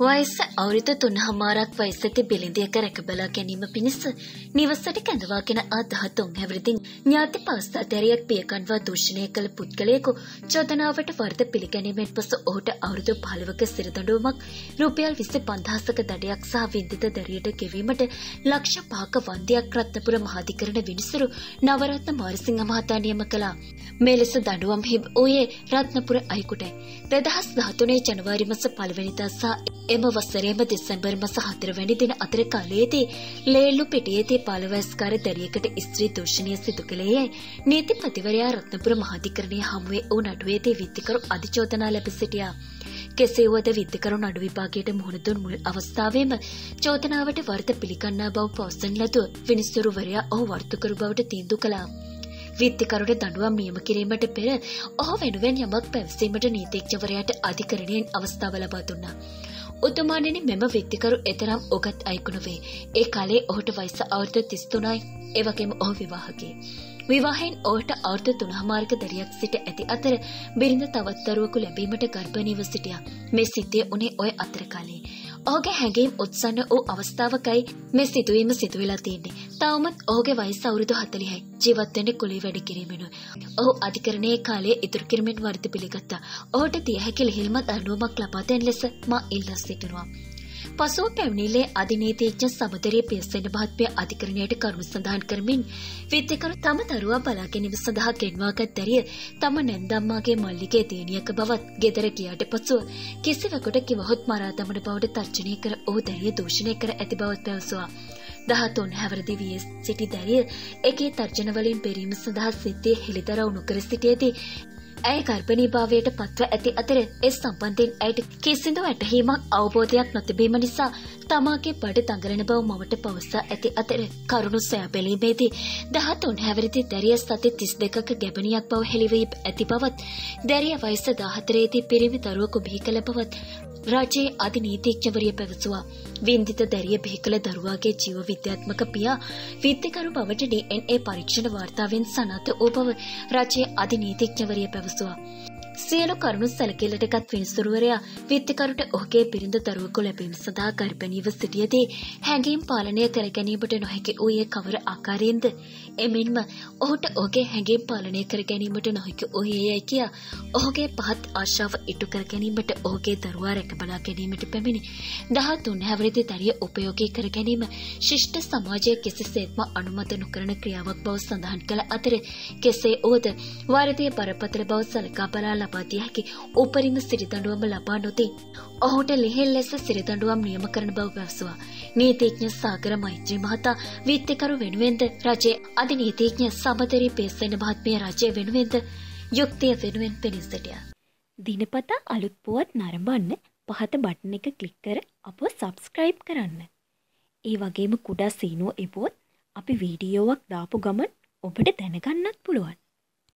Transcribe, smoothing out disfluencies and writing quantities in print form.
වයස අවුරුදු 3මාරක් වයසට බිලිඳියක රැකබලා ගැනීම පිණිස නිවසට කැඳවාගෙන ආ 13 හැවිරිදින් ඥාති පාස්තාතරියක් පියකන්වා දූෂණය කළ පුද්ගලයෙකු චෝදනාවට වරද පිළිගැනීමෙන් පසු ඔහුට අවුරුදු 15ක සිරදඬුවමක් රුපියල් 25000ක දඩයක් සහ වින්දිත දැරියට ගෙවීමට ලක්ෂ 5ක වන්දියක් රත්නපුර මහාධිකරණ විනිසුරු නවරත්න මාරසිංහ මහතා නියම කළා. මේ ලෙස දඬුවම් හිමි වූයේ රත්නපුර අයිකුටයි. 2013 ජනවාරි මාස 1 වෙනිදා සහ එම වසරේම දෙසැම්බර් මාස 4 වැනි දින අතර කාලයේදී ලේලු පිටියේදී 15 වයස්කාර දැරියකට ස්ත්‍රී දූෂණය සිදු කළේයයි නීතිපතිවරයා රත්නපුර මහාධිකරණයේ හමුවේ වූ නඩුවේදී විත්තිකරු අධිචෝදනා ලැබ සිටියා. කෙසේ වුවද විත්තිකරු නඩු විභාගයට මුහුණ දුන් මුල් අවස්ථාවේම චෝදනාවට වරද පිළිගන්නා බව පවසන ලදුව විනිසුරුවරයා ඔහු වර්තුකරු බවට තීන්දුව කළා. විත්තිකරුට දඬුවම් නියම කිරීමට පෙර ඔහු වෙනුවෙන් යමක් පැවසීමට නීතිඥවරයාට අධිකරණයෙන් අවස්ථාව ලබා දුන්නා. උතුමාණෙනි මෙම විත්තිකරු එතරම් උගත් අයෙකු නොවේ. ඒ කාලේ ඔහුට වයස අවුරුදු 33යි. ඒ වගේම ඔහු විවාහකයි. විවාහයෙන් ඔහුට අවුරුදු 3මාරක දැරියක් සිට ඇති අතර බිරිඳ තවත් දරුවෙකු ලැබීමට ගර්භණීව සිටියා. මේ සිද්ධිය උනේ ඔය අතර කාලේ. ඔහුගේ හැඟීම් උත්සන්න වූ අවස්ථාවකයි මේ සිදුවීම සිදු වෙලා තියෙන්නේ. තවමත් ඔහුගේ වයස අවුරුදු 40යි. ජීවත් වෙන්නේ කුලී වැඩි කිරීමෙන්. ඔහු අධිකරණයේ කාලයේ ඉතුරු කිරීමෙන් වරද පිළිගත්තා. ඔහුට දිය හැකි ලිහිල්ම දඬුවමක් ලබා දෙන ලෙස මා ඉල්ලා සිටිනවා. පසුව පැමිණිල්ලේ අධිනීතිඥ සමදරිය පියසෙන මහත්මිය අධිකරණයට කරුණු සඳහන් කරමින් විත්තිකරු තම දරුවා බලා ගැනීම සඳහා ගෙන්වාගත් දැරිය තම නැන්දම්මාගේ මල්ලිගේ දියණියක බවත් ගෙදර ගියාට පසුව කිසිවෙකුට කිවහොත් මරා දමන බවට තර්ජනය කර ඔහු දැරිය දූෂණය කර ඇති බවත් පැවසුවා. 13 හැවිරිදි වී සිටි දැරිය එකී තර්ජන වලින් බෙරීම සඳහා සිද්ධිය හෙළිදරව් නොකර සිටියේදී ඇය ගර්භණීභාවයට පත්ව ඇති අතර ඒ සම්බන්ධයෙන් ඇයට කිසිදු වැටහීමක් අවබෝධයක් නොතිබීම නිසා තමාගේ බඩ දඟලන බව මවට පවසා ඇති අතර කරුණු සොයා බැලීමේදී 13 හැවිරිදි දැරිය සති 32ක ගැබණියක් බව හෙළි වී ඇති බවත් දැරිය වයස 14දී පිරිමි දරුවෙකු බිහි කළ බවත් රජයේ අධිනීතිඥවරිය පැවසුවා. වින්දිත දැරිය බිහි කළ දරුවාගේ ජීව විද්‍යාත්මක පියා විත්තිකරු බවට DNA පරීක්ෂණ වාර්තාවෙන් සනාථ වූ බව රජයේ අධිනීතිඥවරිය පැවසුවා. සියලු කරුණු සැලකිල්ලටගත් විනිසුරුවරයා විත්තිකරුට ඔහුගේ බිරිඳ දරුවෙකු ලැබීම සඳහා ගර්භණීව සිටියදී හැඟීම් පාලනය කර ගැනීමට නොහැකි වූයේ කවර ආකාරයෙන්ද? එමෙන්ම ඔහුට ඔහුගේ හැඟීම් පාලනය කර ගැනීමට නොහැකි වූයේයයි කියා ඔහුගේ පහත් ආශාව ඉටු කර ගැනීමට ඔහුගේ දරුවා රැකබලා ගැනීමට පැමිණි 13 හැවිරිදි දැරිය උපයෝගී කර ගැනීම ශිෂ්ට සමාජයේ කිසිසේත්ම අනුමත නොකරන ක්‍රියාවක් බව සඳහන් කළ අතර කෙසේ වුවද වාරදීය බරපතල බව සලකා බලා ලබා දිය හැකි උපරිම සිරිදඬුවම ලබා නොදී ඔහුට ලිහිල් ලෙස සිරිදඬුවම් නියම කරන බව පැවසුවා. නීතිඥ සාගර මෛත්‍රී මහතා විත්තිකරු වෙනුවෙන්ද රජයේ අධිනීතිඥ සමදරි පේසෙන මහත්මිය රජය වෙනුවෙන්ද යුක්තිය වෙනුවෙන් පෙනී සිටියා. දිනපතා අලුත් පුවත් නරඹන්න පහත බටන් එක ක්ලික් කර අපව සබ්ස්ක්‍රයිබ් කරන්න. ඒ වගේම කුඩා සීනුව එපුවොත් අපි වීඩියෝවක් දාපු ගමන් ඔබට දැනගන්නත් පුළුවන්.